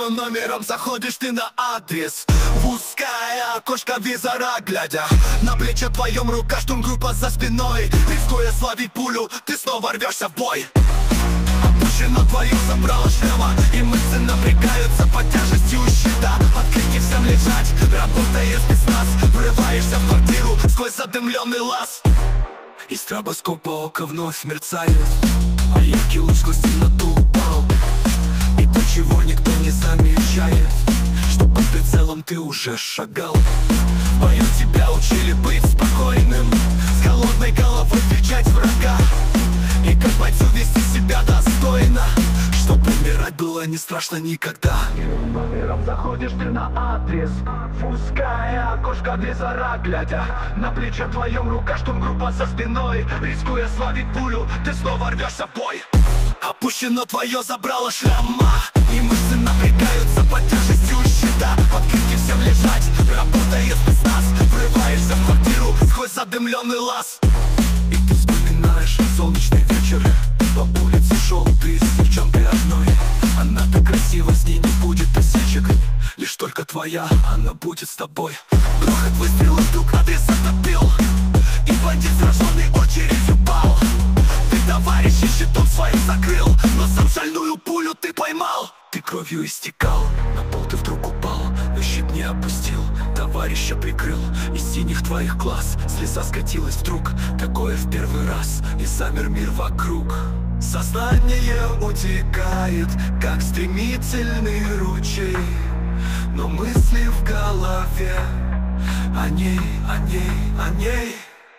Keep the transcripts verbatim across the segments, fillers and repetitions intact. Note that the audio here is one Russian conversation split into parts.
Первым номером заходишь ты на адрес. В узкое окошко визора глядя, на плече твоем рука, штурмгруппа за спиной. Рискуя словить пулю, ты снова рвешься в бой. Опущено твое забрало шлема, и мышцы напрягаются под тяжестью щита. Под крики всем лежать, работает спецназ. Врываешься в квартиру сквозь задымленный лаз. Из стробоскопа око вновь мерцает, а яркий луч сквозь темноту упал. И то, чего никто не замечает, что под прицелом ты уже шагал. В бою тебя учили быть спокойным, с холодной головой встречать врага. И как бойцу вести себя достойно, чтоб умирать было не страшно никогда. Первым номером заходишь ты на адрес. В узкое окошко визора глядя, на плече твоем рука, штурмгруппа за спиной. Рискуя словить пулю, ты снова рвешься в бой. Опущено твое забрало шлема, и мышцы напрягаются под тяжестью щита. Под крики всем лежать, работает спецназ. Врываешься в квартиру сквозь задымленный лаз. И ты вспоминаешь солнечный вечер, по улице шел ты с девчонкой одной. Она так красива, с ней не будет осечек, лишь только твоя, она будет с тобой. Грохот выстрела, вдруг адрес отопил, и бандит сраженный очередью пал. Ты товарища щитом своим закрыл, но сам шальную пулю ты поймал. Ты кровью истекал, на пол ты вдруг упал, но щит не опустил, товарища прикрыл. Из синих твоих глаз слеза скатилась вдруг, такое в первый раз, и замер мир вокруг. Сознание утекает, как стремительный ручей, но мысли в голове о ней, о ней, о ней.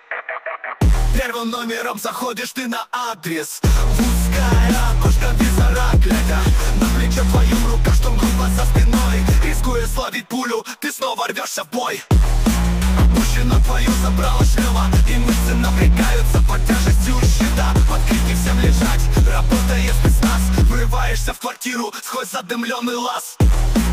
Первым номером заходишь ты на адрес. В узкое окошко визора глядя, на плече твоем рука, штурмгруппа за спиной. Рискуя словить пулю, ты снова рвешься в бой. Опущено твое забрало шлема, и мышцы напрягаются под тяжестью щита. Под крики всем лежать, работает спецназ. Врываешься в квартиру сквозь задымленный лаз.